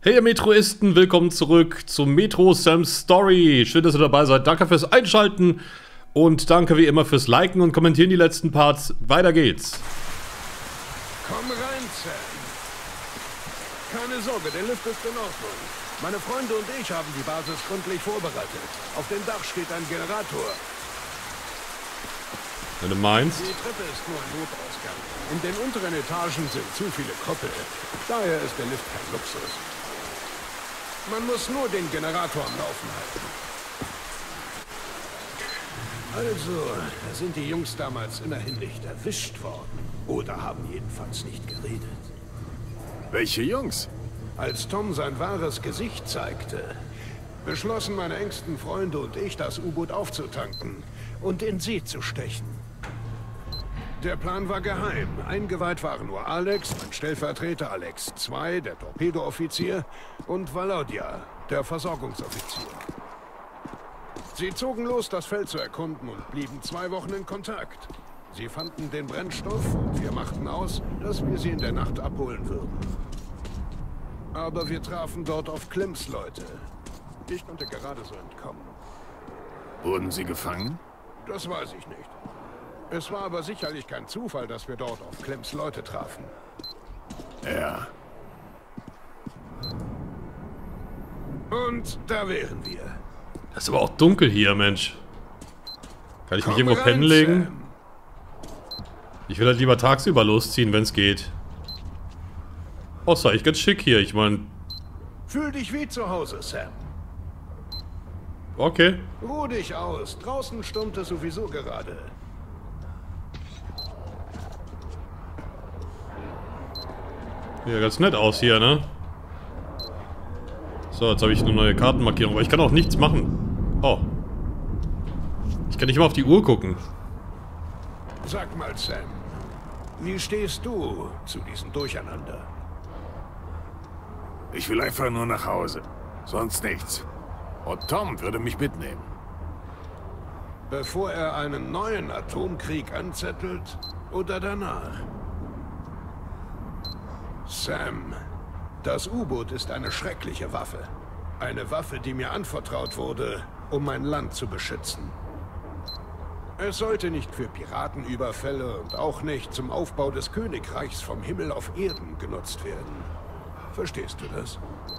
Hey ihr Metroisten, willkommen zurück zum Metro Sam's Story. Schön, dass ihr dabei seid. Danke fürs Einschalten und danke wie immer fürs Liken und Kommentieren die letzten Parts. Weiter geht's. Komm rein, Sam. Keine Sorge, der Lift ist in Ordnung. Meine Freunde und ich haben die Basis gründlich vorbereitet. Auf dem Dach steht ein Generator. Wenn du meinst. Die Treppe ist nur ein Notausgang. In den unteren Etagen sind zu viele Koppel. Daher ist der Lift kein Luxus. Man muss nur den Generator am Laufen halten. Also, da sind die Jungs damals immerhin nicht erwischt worden. Oder haben jedenfalls nicht geredet. Welche Jungs? Als Tom sein wahres Gesicht zeigte, beschlossen meine engsten Freunde und ich, das U-Boot aufzutanken und in See zu stechen. Der Plan war geheim. Eingeweiht waren nur Alex, mein Stellvertreter Alex II, der Torpedooffizier, und Valaudia, der Versorgungsoffizier. Sie zogen los, das Feld zu erkunden und blieben 2 Wochen in Kontakt. Sie fanden den Brennstoff und wir machten aus, dass wir sie in der Nacht abholen würden. Aber wir trafen dort auf Klimms Leute. Ich konnte gerade so entkommen. Wurden sie gefangen? Das weiß ich nicht. Es war aber sicherlich kein Zufall, dass wir dort auf Klimms Leute trafen. Ja. Und da wären wir. Es ist aber auch dunkel hier, Mensch. Kann ich mich Komm irgendwo rein, pennen legen? Sam. Ich will halt lieber tagsüber losziehen, wenn es geht. Oh, ist eigentlich ganz schick hier. Ich meine, Fühl dich wie zu Hause, Sam. okay. Ruh dich aus. Draußen stürmt es sowieso gerade. Ja, ganz nett aus hier, ne? So, jetzt habe ich eine neue Kartenmarkierung, aber ich kann auch nichts machen. Oh. Ich kann nicht mal auf die Uhr gucken. Sag mal, Sam. Wie stehst du zu diesem Durcheinander? Ich will einfach nur nach Hause. Sonst nichts. Und Tom würde mich mitnehmen. Bevor er einen neuen Atomkrieg anzettelt oder danach? Sam, das U-Boot ist eine schreckliche Waffe. Eine Waffe, die mir anvertraut wurde, um mein Land zu beschützen. Es sollte nicht für Piratenüberfälle und auch nicht zum Aufbau des Königreichs vom Himmel auf Erden genutzt werden. Verstehst du das?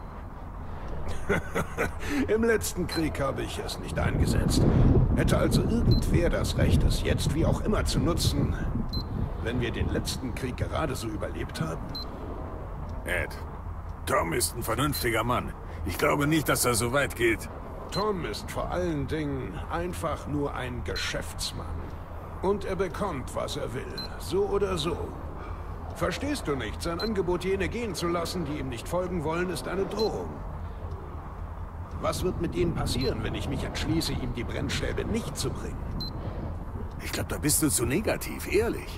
Im letzten Krieg habe ich es nicht eingesetzt. Hätte also irgendwer das Recht, es jetzt wie auch immer zu nutzen, wenn wir den letzten Krieg gerade so überlebt haben? Ed, Tom ist ein vernünftiger Mann. Ich glaube nicht, dass er so weit geht. Tom ist vor allen Dingen einfach nur ein Geschäftsmann. Und er bekommt, was er will. So oder so. Verstehst du nicht? Sein Angebot, jene gehen zu lassen, die ihm nicht folgen wollen, ist eine Drohung. Was wird mit ihnen passieren, wenn ich mich entschließe, ihm die Brennstäbe nicht zu bringen? Ich glaube, da bist du zu negativ, ehrlich.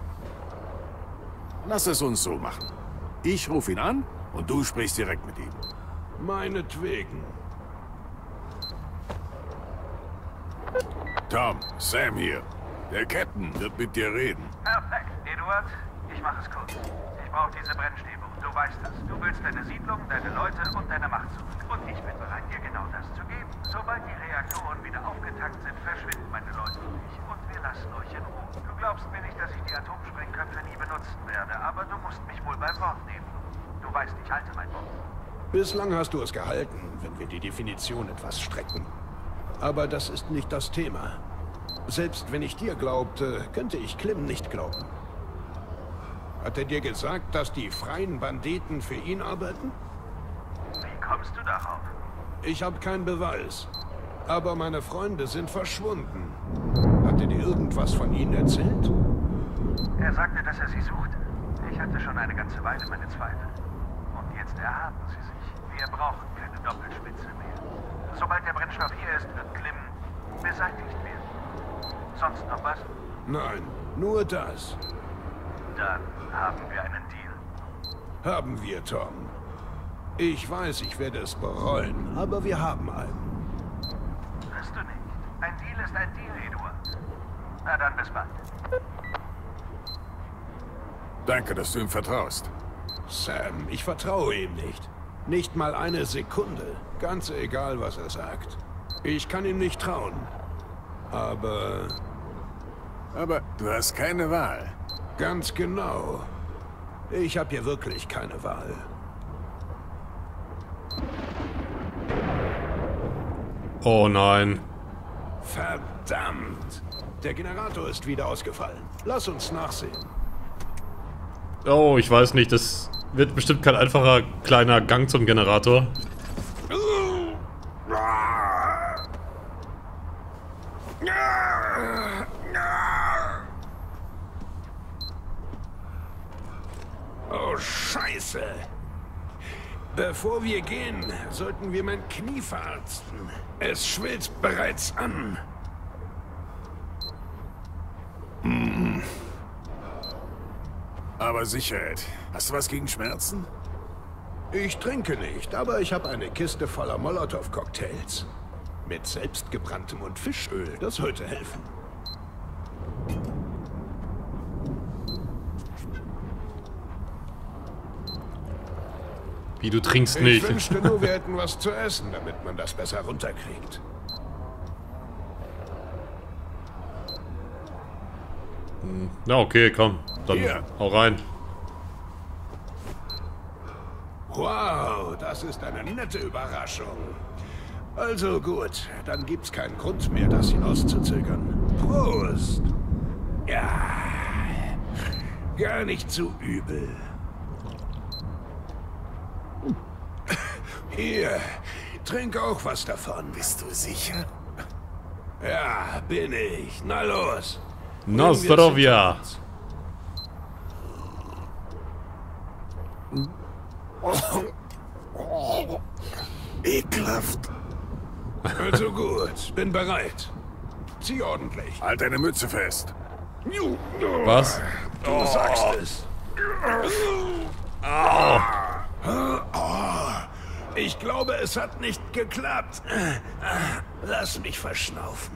Lass es uns so machen. Ich rufe ihn an und du sprichst direkt mit ihm. Meinetwegen. Tom, Sam hier. Der Captain wird mit dir reden. Perfekt, Eduard. Ich mache es kurz. Ich brauche diese Brennstäbe und du weißt das. Du willst deine Siedlung, deine Leute und deine Macht zurück. Und ich bin bereit, dir genau das zu geben. Sobald die Reaktoren wieder aufgetankt sind, verschwinden meine Leute und ich. Und wir lassen euch in Ruhe. Du glaubst mir nicht, dass ich die Atomsprengköpfe nie benutzen werde, aber du musst mich wohl beim Wort nehmen. Du weißt, ich halte mein Wort. Bislang hast du es gehalten, wenn wir die Definition etwas strecken. Aber das ist nicht das Thema. Selbst wenn ich dir glaubte, könnte ich Klimm nicht glauben. Hat er dir gesagt, dass die freien Banditen für ihn arbeiten? Wie kommst du darauf? Ich habe keinen Beweis. Aber meine Freunde sind verschwunden. Hat er dir irgendwas von ihnen erzählt? Er sagte, dass er sie suchte. Ich hatte schon eine ganze Weile meine Zweifel. Und jetzt erhaben sie sich. Wir brauchen keine Doppelspitze mehr. Sobald der Brennstoff hier ist, wird Klimm beseitigt werden. Sonst noch was? Nein, nur das. Dann haben wir einen Deal. Haben wir, Tom. Ich weiß, ich werde es bereuen, aber wir haben einen. Wirst du nicht. Ein Deal ist ein Deal, Eduard. Na dann, bis bald. Danke, dass du ihm vertraust. Sam, ich vertraue ihm nicht. Nicht mal eine Sekunde. Ganz egal, was er sagt. Ich kann ihm nicht trauen. Aber du hast keine Wahl. ganz genau. Ich habe hier wirklich keine Wahl. Oh nein. Verdammt! Der Generator ist wieder ausgefallen. Lass uns nachsehen. Oh, ich weiß nicht, das wird bestimmt kein einfacher kleiner Gang zum Generator. Oh, Scheiße! Bevor wir gehen, sollten wir mein Knie verarzten. Es schwillt bereits an. Aber sicher, Ed. Hast du was gegen Schmerzen? Ich trinke nicht, aber ich habe eine Kiste voller Molotow-Cocktails. Mit selbstgebranntem und Fischöl, das sollte helfen. Wie, du trinkst Ich nicht? wünschte nur, wir hätten was zu essen, damit man das besser runterkriegt. Na okay, komm. Dann Hier. hau rein. Wow, das ist eine nette Überraschung. Also gut, dann gibt's keinen Grund mehr, das hinauszuzögern. Prost! Ja, gar nicht so übel. Hier, trink auch was davon. Bist du sicher? Ja, bin ich. Na los. Na, Zdrowia. Ekelhaft. Also gut, bin bereit. Zieh ordentlich. Halt deine Mütze fest. Was? Du sagst es. Ich glaube, es hat nicht geklappt. Lass mich verschnaufen.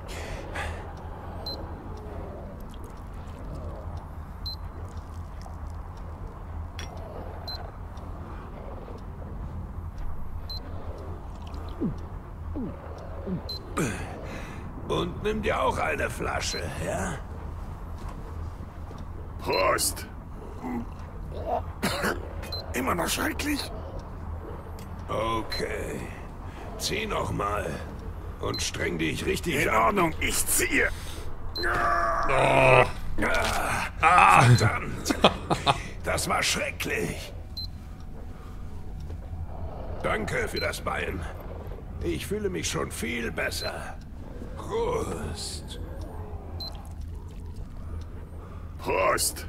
Und nimm dir auch eine Flasche, ja? Prost. Immer noch schrecklich? Okay. Zieh noch mal. Und streng dich richtig In an. Ordnung, ich ziehe. Verdammt. Das war schrecklich. Danke für das Bein. Ich fühle mich schon viel besser. Prost. Prost.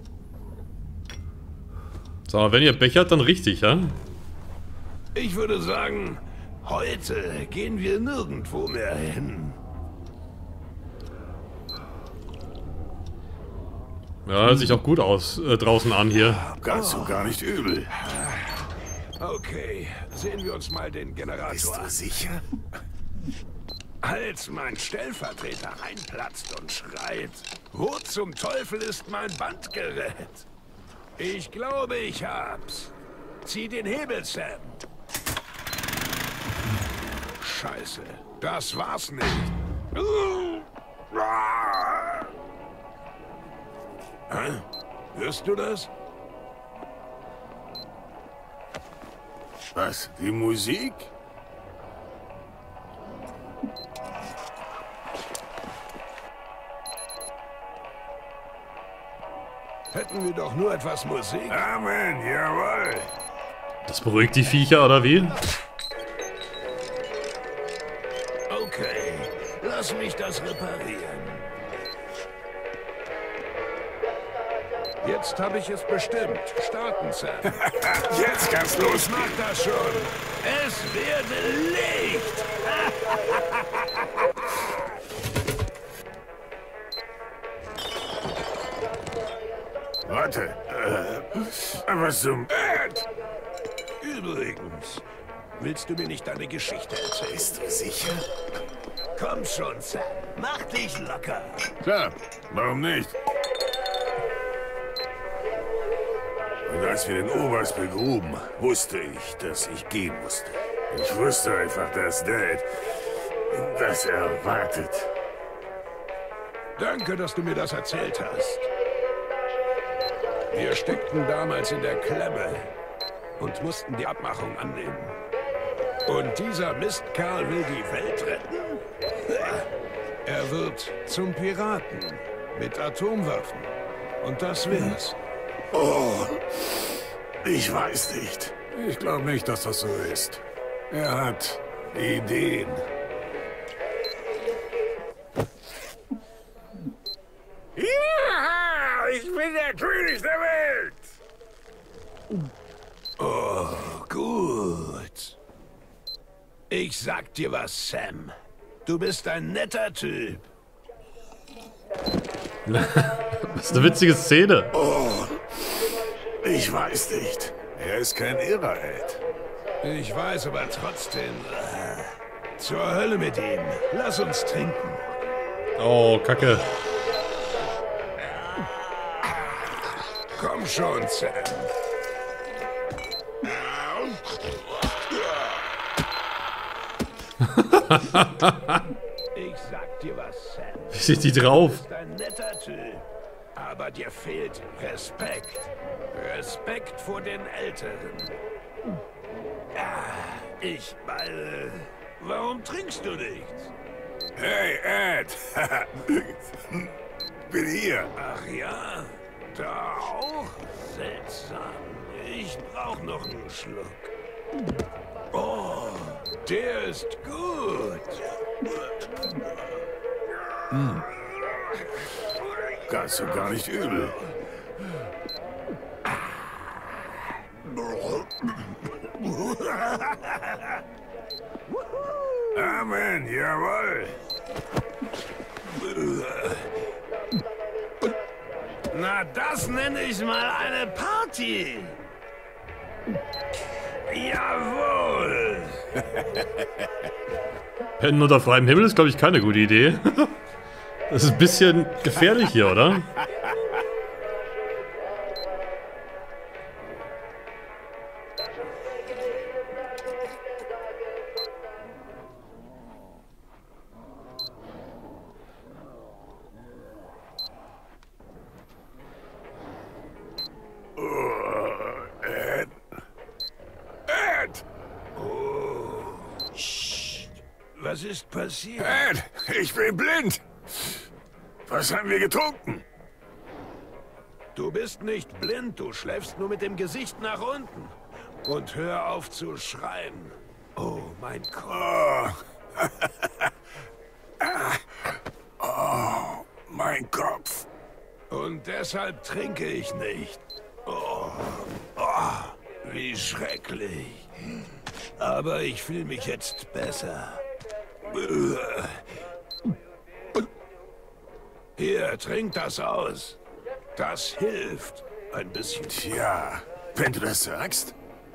Sag mal, wenn ihr bechert, dann richtig, ja? Ich würde sagen, heute gehen wir nirgendwo mehr hin. Ja, hört sich auch gut aus draußen an hier. Ganz und gar nicht übel. Okay, sehen wir uns mal den Generator Bist du an. sicher? Als mein Stellvertreter reinplatzt und schreit, wo zum Teufel ist mein Bandgerät? Ich glaube, ich hab's. Zieh den Hebel, Sam. Scheiße, das war's nicht. Hä? Hörst du das? Was? Die Musik? Hätten wir doch nur etwas Musik. Amen, jawohl. Das beruhigt die Viecher, oder wie? Okay, lass mich das reparieren. Jetzt habe ich es bestimmt. Starten, Sam. Jetzt kann's Ich losgehen. mag das schon. Es werde Licht. Warte. Was zum... Übrigens, willst du mir nicht deine Geschichte erzählen? Bist du sicher? Komm schon, Sam. Mach dich locker. Klar, warum nicht? Und als wir den Oberst begruben, wusste ich, dass ich gehen musste. Ich wusste einfach, dass Dad das erwartet. Danke, dass du mir das erzählt hast. Wir steckten damals in der Klemme und mussten die Abmachung annehmen. Und dieser Mistkerl will die Welt retten? Er wird zum Piraten mit Atomwaffen. Und das wär's. Oh, ich weiß nicht. Ich glaube nicht, dass das so ist. Er hat Ideen. Ja, ich bin der König der Welt. Oh, gut. Ich sag dir was, Sam. Du bist ein netter Typ. Das ist eine witzige Szene. Oh, ich weiß nicht. Er ist kein Irrer, Ed. Ich weiß aber trotzdem. Zur Hölle mit ihm. Lass uns trinken. Oh, Kacke. Komm schon, Sam. Ich sag dir was, Sam. Wie sieht die drauf? Du bist ein netter Typ. Aber dir fehlt Respekt. Respekt vor den Älteren. Ich meine, warum trinkst du nichts? Hey, Ed. Bin hier. Ach ja, da auch? Seltsam. Ich brauch noch einen Schluck. Oh, der ist gut. Ganz und gar nicht übel. Amen, jawohl. Na, das nenne ich mal eine Party. Jawohl. Pennen unter freiem Himmel ist, glaube ich, keine gute Idee. Das ist ein bisschen gefährlich hier, oder? Was ist passiert? Ed, ich bin blind. Was haben wir getrunken? Du bist nicht blind, du schläfst nur mit dem Gesicht nach unten. Und hör auf zu schreien. Oh, mein Kopf. Oh, mein Kopf. Und deshalb trinke ich nicht. Wie schrecklich. Aber ich fühle mich jetzt besser. Hier, trink das aus. Das hilft. Ein bisschen. Tja, wenn du das sagst.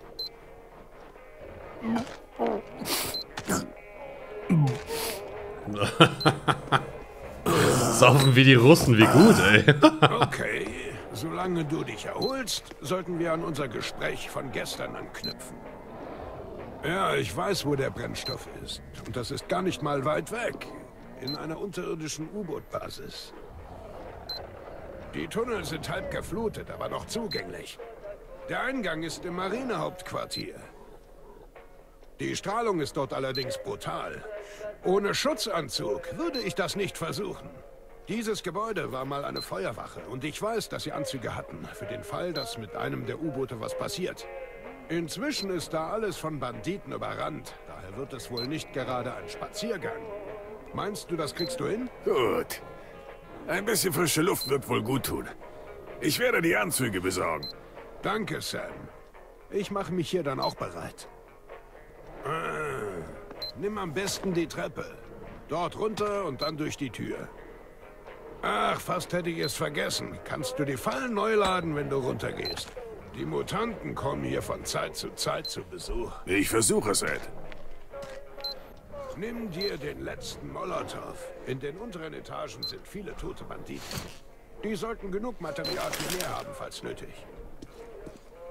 Saufen wie die Russen, wie gut, ey. Okay, solange du dich erholst, sollten wir an unser Gespräch von gestern anknüpfen. Ja, ich weiß, wo der Brennstoff ist. Und das ist gar nicht mal weit weg. In einer unterirdischen U-Boot-Basis. Die Tunnel sind halb geflutet, aber noch zugänglich. Der Eingang ist im Marinehauptquartier. Die Strahlung ist dort allerdings brutal. Ohne Schutzanzug würde ich das nicht versuchen. Dieses Gebäude war mal eine Feuerwache und ich weiß, dass sie Anzüge hatten, für den Fall, dass mit einem der U-Boote was passiert. Inzwischen ist da alles von Banditen überrannt, daher wird es wohl nicht gerade ein Spaziergang. Meinst du, das kriegst du hin? Gut. Ein bisschen frische Luft wird wohl gut tun. Ich werde die Anzüge besorgen. Danke, Sam. Ich mache mich hier dann auch bereit. Nimm am besten die Treppe. Dort runter und dann durch die Tür. Ach, fast hätte ich es vergessen. Kannst du die Fallen neu laden, wenn du runtergehst? Die Mutanten kommen hier von Zeit zu Besuch. Ich versuche es, Ed. Nimm dir den letzten Molotow. In den unteren Etagen sind viele tote Banditen. Die sollten genug Material für mehr haben, falls nötig.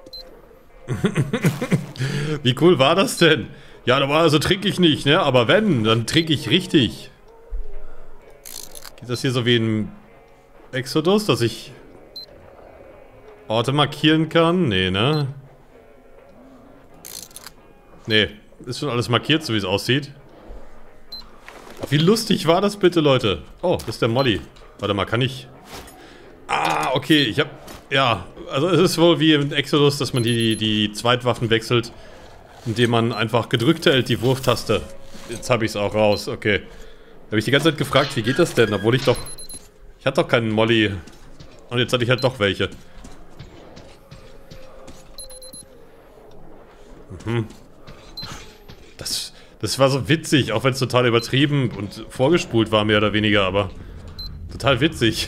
Wie cool war das denn? Ja, normalerweise trinke ich nicht, ne? Aber wenn, dann trinke ich richtig. Geht das hier so wie in Exodus, dass ich Orte markieren kann? Nee, ne? Nee, ist schon alles markiert, so wie es aussieht. Wie lustig war das bitte, Leute? Oh, das ist der Molly. Warte mal, kann ich... Ah, okay, ich hab... Ja, also es ist wohl wie in Exodus, dass man die Zweitwaffen wechselt, indem man einfach gedrückt hält, die Wurftaste. Jetzt habe ich es auch raus, okay. Da habe ich die ganze Zeit gefragt, wie geht das denn? Obwohl ich doch... Ich hatte doch keinen Molly. Und jetzt hatte ich halt doch welche. Mhm. Das war so witzig, auch wenn es total übertrieben und vorgespult war, mehr oder weniger, aber... Total witzig.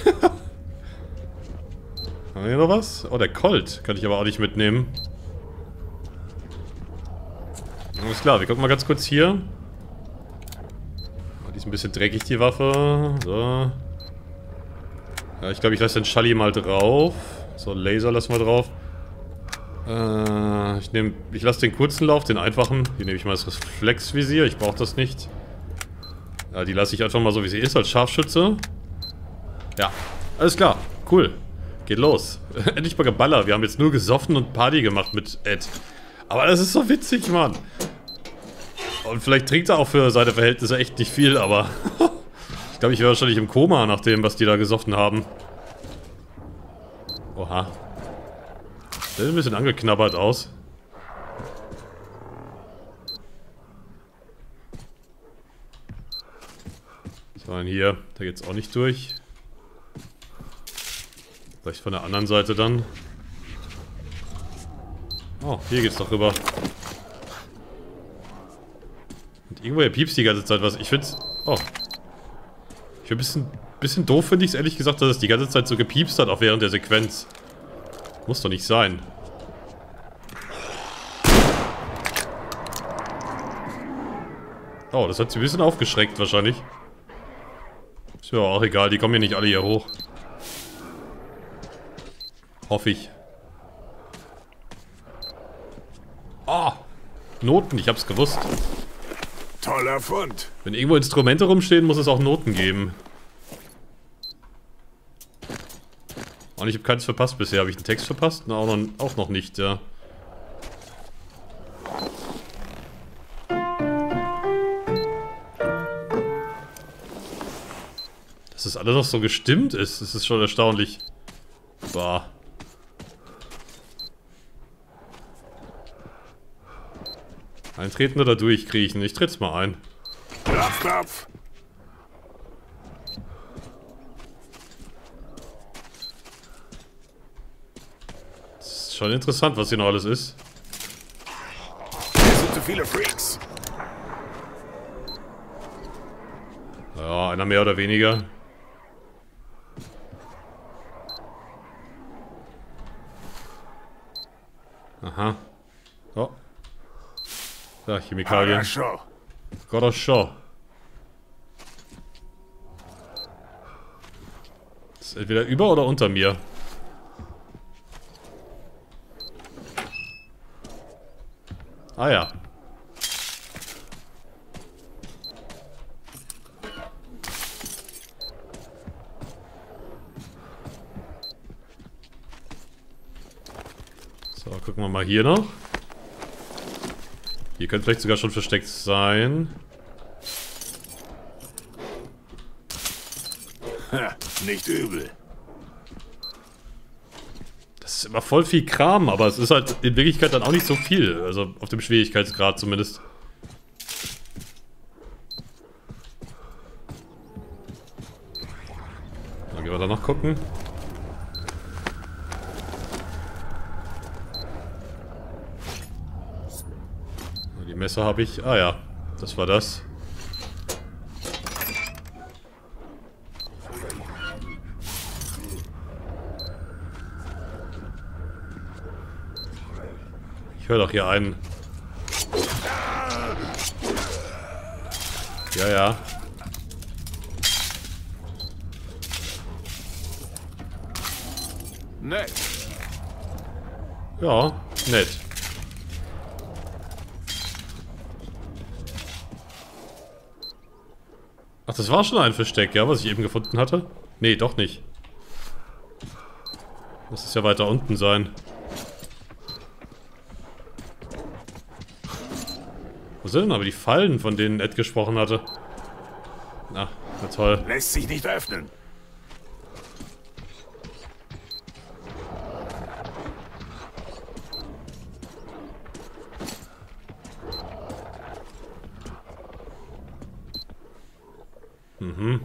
Haben wir hier noch was? Oh, der Colt. Kann ich aber auch nicht mitnehmen. Alles klar, wir gucken mal ganz kurz hier. Oh, die ist ein bisschen dreckig, die Waffe. So. Ja, ich glaube, ich lasse den Schalli mal drauf. So, Laser lassen wir drauf. Ich lasse den kurzen Lauf, den einfachen. Hier nehme ich mal das Reflexvisier, ich brauche das nicht. Ja, die lasse ich einfach mal so, wie sie ist, als Scharfschütze. Ja, alles klar, cool. Geht los. Endlich mal geballert. Wir haben jetzt nur gesoffen und Party gemacht mit Ed. Aber das ist so witzig, Mann. Und vielleicht trinkt er auch für seine Verhältnisse echt nicht viel, aber... ich glaube, ich wäre wahrscheinlich im Koma nach dem, was die da gesoffen haben. Oha. Der sieht ein bisschen angeknabbert aus. Was war denn hier? Da geht's auch nicht durch. Vielleicht von der anderen Seite dann. Oh, hier geht's doch rüber. Und irgendwoher piepst die ganze Zeit was. Ich find's... Oh. Ich find ein bisschen doof, finde ich es ehrlich gesagt, dass es die ganze Zeit so gepiepst hat, auch während der Sequenz. Muss doch nicht sein. Oh, das hat sie ein bisschen aufgeschreckt wahrscheinlich. Ist mir aber auch egal, die kommen ja nicht alle hier hoch. Hoffe ich. Oh, Noten, ich hab's gewusst. Toller Fund. Wenn irgendwo Instrumente rumstehen, muss es auch Noten geben. Und ich habe keins verpasst bisher. Habe ich einen Text verpasst? Na, auch noch nicht, ja. Dass das alles noch so gestimmt ist, das ist schon erstaunlich. Boah. Eintreten oder durchkriechen? Ich tritt's mal ein. Klopf, klopf. Das ist schon interessant, was hier noch alles ist. Hier sind zu viele Freaks. Ja, einer mehr oder weniger. Aha. Oh. Ja, Chemikalien. Gorosho. Das ist entweder über oder unter mir. Ah ja. So, gucken wir mal hier noch. Hier könnte vielleicht sogar schon versteckt sein. Ha, nicht übel. Das ist immer voll viel Kram, aber es ist halt in Wirklichkeit dann auch nicht so viel. Also auf dem Schwierigkeitsgrad zumindest. Dann gehen wir da noch gucken. Die Messer habe ich. Ah ja, das war das. Ich höre doch hier einen. Ja, ja. Nett. Ja, nett. Ach, das war schon ein Versteck, ja, was ich eben gefunden hatte? Nee, doch nicht. Muss es ja weiter unten sein. Wo sind denn aber die Fallen, von denen Ed gesprochen hatte? Na, na toll. Lässt sich nicht öffnen. Mhm.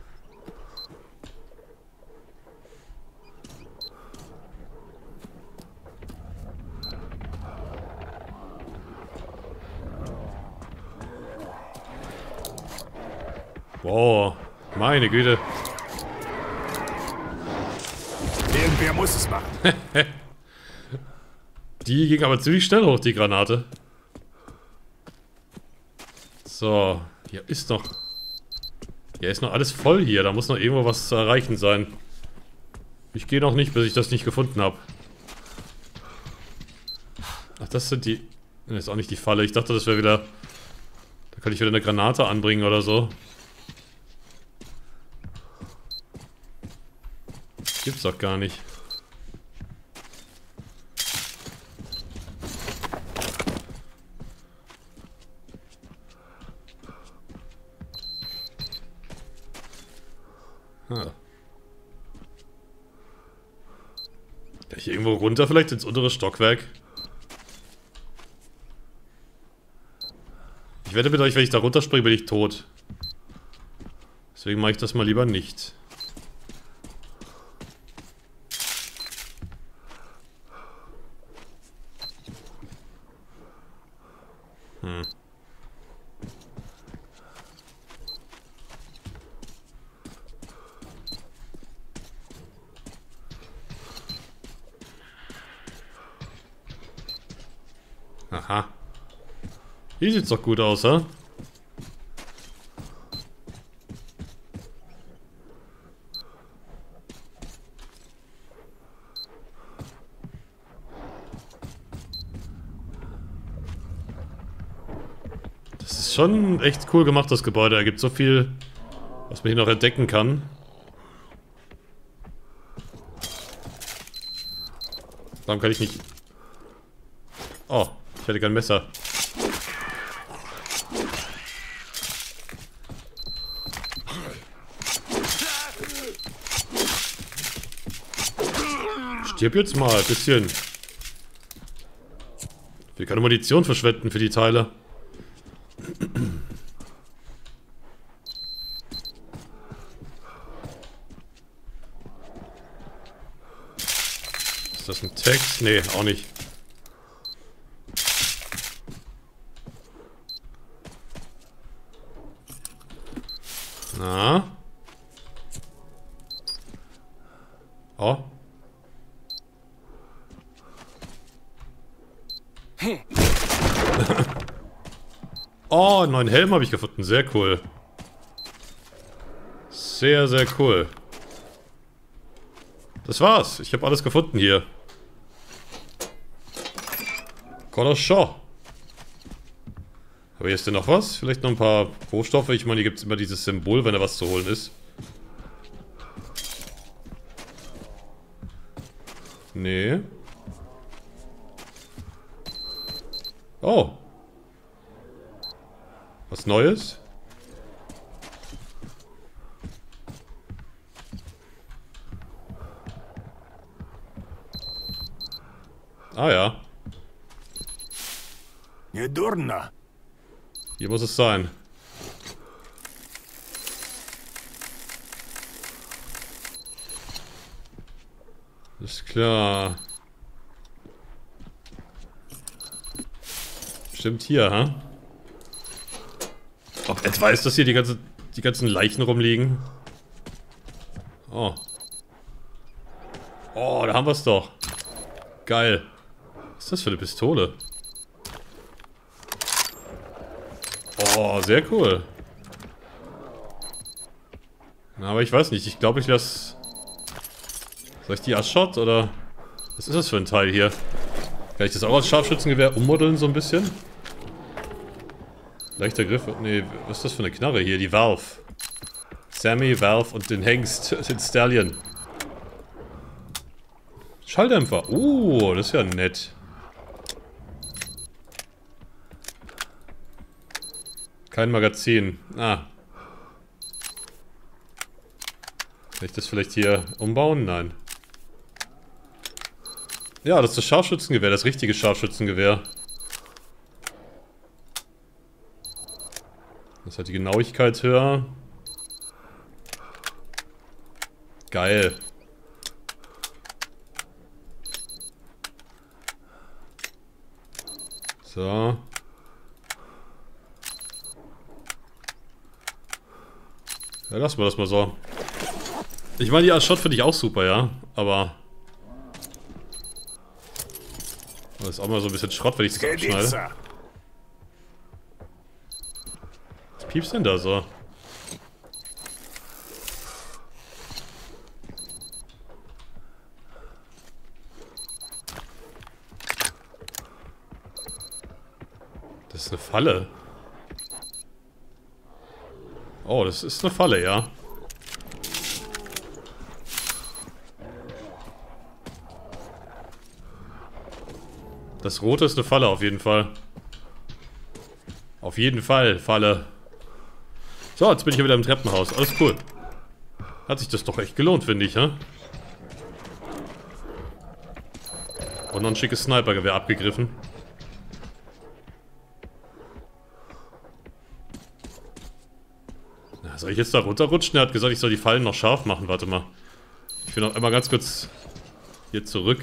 Boah, meine Güte. Irgendwer muss es machen. Die ging aber ziemlich schnell hoch, die Granate. So, hier ist noch... Ja, ist noch alles voll hier. Da muss noch irgendwo was zu erreichen sein. Ich gehe noch nicht, bis ich das nicht gefunden habe. Ach, das sind die... Das ist auch nicht die Falle. Ich dachte, das wäre wieder... Da kann ich wieder eine Granate anbringen oder so. Gibt's doch gar nicht. Ah. Kann ich irgendwo runter, vielleicht ins untere Stockwerk? Ich wette mit euch, wenn ich da runterspringe, bin ich tot. Deswegen mache ich das mal lieber nicht. Aha. Hier sieht's doch gut aus, ha? Das ist schon echt cool gemacht, das Gebäude. Da gibt so viel, was man hier noch entdecken kann. Warum kann ich nicht... Oh, ich hätte kein Messer. Stirb jetzt mal, ein bisschen. Ich will keine Munition verschwenden für die Teile. Ist das ein Text? Nee, auch nicht. Na? Oh. Oh, einen neuen Helm habe ich gefunden. Sehr cool. Sehr, sehr cool. Das war's. Ich habe alles gefunden hier. Color Shaw. Aber hier ist denn noch was? Vielleicht noch ein paar Rohstoffe. Ich meine, hier gibt es immer dieses Symbol, wenn da was zu holen ist. Nee. Oh. Was Neues? Ah ja. Gedurna. Hier muss es sein. Ist klar. Stimmt hier, ha? Ob Ed weiß, dass hier die ganzen Leichen rumliegen? Oh. Oh, da haben wir es doch. Geil. Was ist das für eine Pistole? Oh, sehr cool. Na, aber ich weiß nicht. Ich glaube, ich lasse... Soll ich die Ashot oder... Was ist das für ein Teil hier? Kann ich das auch als Scharfschützengewehr ummodeln so ein bisschen? Leichter Griff. Nee, was ist das für eine Knarre hier? Die Valve. Sammy, Valve und den Hengst, den Stallion. Schalldämpfer. Das ist ja nett. Kein Magazin. Kann ich das vielleicht hier umbauen? Nein. Ja, das ist das Scharfschützengewehr, das richtige Scharfschützengewehr. Das hat die Genauigkeit höher. Geil. So. Ja, lassen wir das mal so. Ich meine, die Ashot finde ich auch super, ja. Aber... das ist auch mal so ein bisschen Schrott, wenn ich das abschneide. Was piepst denn da so? Das ist eine Falle. Oh, das ist eine Falle, ja. Das Rote ist eine Falle, auf jeden Fall. Auf jeden Fall, Falle. So, jetzt bin ich ja wieder im Treppenhaus. Alles cool. Hat sich das doch echt gelohnt, finde ich, ja? Und noch ein schickes Snipergewehr abgegriffen. Na, soll ich jetzt da runterrutschen? Er hat gesagt, ich soll die Fallen noch scharf machen. Warte mal. Ich will noch einmal ganz kurz hier zurück.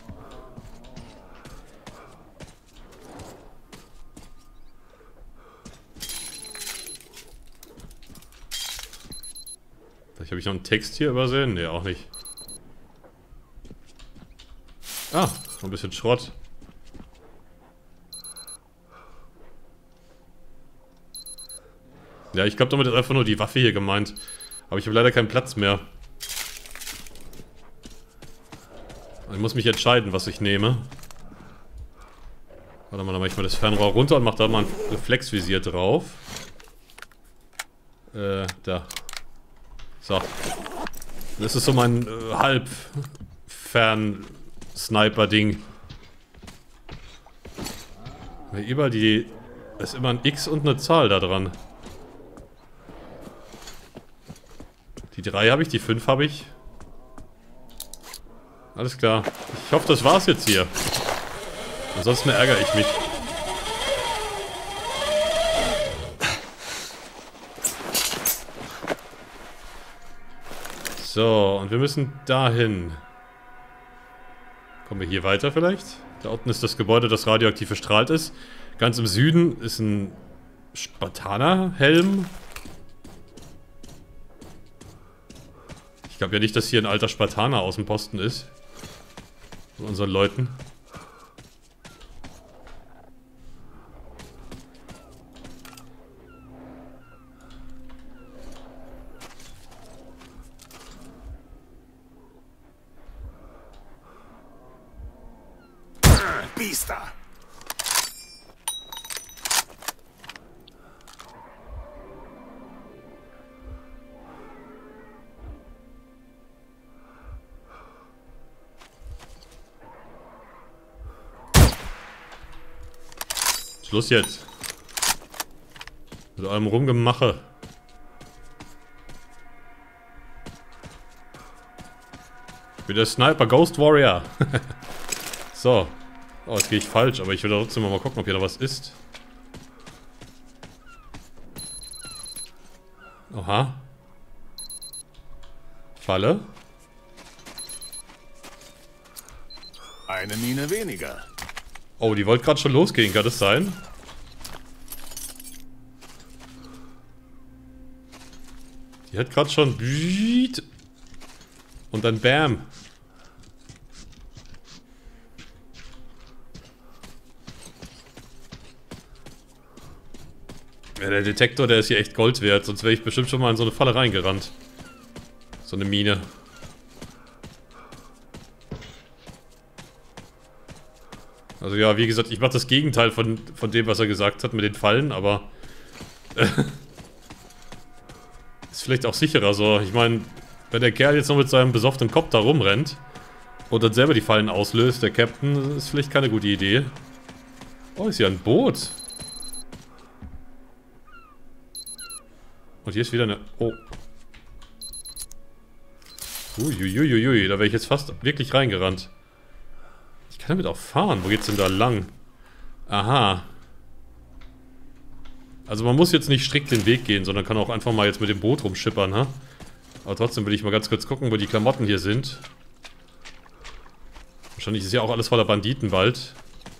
Habe ich noch einen Text hier übersehen? Ne, auch nicht. Noch ein bisschen Schrott. Ja, ich glaube, damit ist einfach nur die Waffe hier gemeint. Aber ich habe leider keinen Platz mehr. Ich muss mich entscheiden, was ich nehme. Warte mal, dann mache ich mal das Fernrohr runter und mache da mal ein Reflexvisier drauf. Da. So. Das ist so mein Halb-Fern-Sniper-Ding. Überall die... Da ist immer ein X und eine Zahl da dran. Die 3 habe ich, die 5 habe ich. Alles klar. Ich hoffe, das war's jetzt hier. Ansonsten ärgere ich mich. So, und wir müssen dahin. Kommen wir hier weiter vielleicht? Da unten ist das Gebäude, das radioaktiv verstrahlt ist. Ganz im Süden ist ein Spartaner-Helm. Ich glaube ja nicht, dass hier ein alter Spartaner Außenposten ist. Von unseren Leuten. Biester! Schluss jetzt. Mit allem Rumgemache. Ich bin der Sniper Ghost Warrior. So. Oh, jetzt gehe ich falsch, aber ich will trotzdem mal gucken, ob hier noch was ist. Oha. Falle. Eine Mine weniger. Oh, die wollte gerade schon losgehen, kann das sein? Die hat gerade schon... Und dann BAM. Ja, der Detektor, der ist hier echt Gold wert, sonst wäre ich bestimmt schon mal in so eine Falle reingerannt. So eine Mine. Also ja, wie gesagt, ich mache das Gegenteil von dem, was er gesagt hat mit den Fallen, aber... Ist vielleicht auch sicherer so. Ich meine, wenn der Kerl jetzt noch mit seinem besoffenen Kopf da rumrennt und dann selber die Fallen auslöst, der Captain, ist vielleicht keine gute Idee. Oh, ist ja ein Boot. Und hier ist wieder eine... Oh. Uiuiuiui, da wäre ich jetzt fast wirklich reingerannt. Ich kann damit auch fahren. Wo geht's denn da lang? Aha. Also man muss jetzt nicht strikt den Weg gehen, sondern kann auch einfach mal jetzt mit dem Boot rumschippern, ha? Aber trotzdem will ich mal ganz kurz gucken, wo die Klamotten hier sind. Wahrscheinlich ist ja auch alles voller Banditen bald.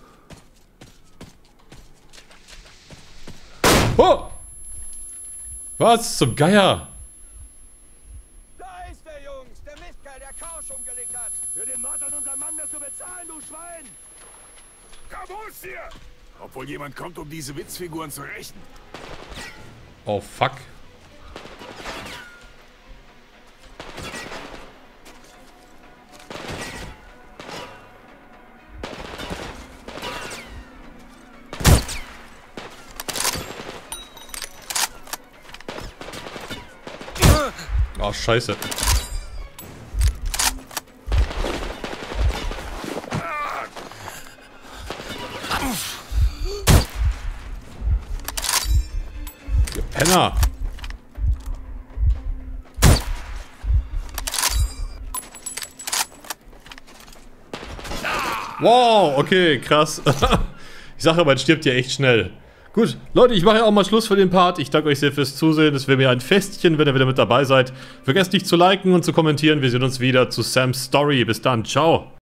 Oh! Was zum Geier? Da ist der Jungs, der Mistkerl, der Kausch umgelegt hat. Für den Mord an unserem Mann wirst du bezahlen, du Schwein! Komm, hol's dir! Obwohl jemand kommt, um diese Witzfiguren zu rächen. Oh, fuck. Oh, scheiße. Ihr Penner. Wow, okay, krass. Ich sage, man stirbt ja echt schnell. Gut, Leute, ich mache ja auch mal Schluss für den Part. Ich danke euch sehr fürs Zusehen. Es wäre mir ein Festchen, wenn ihr wieder mit dabei seid. Vergesst nicht zu liken und zu kommentieren. Wir sehen uns wieder zu Sam's Story. Bis dann, ciao.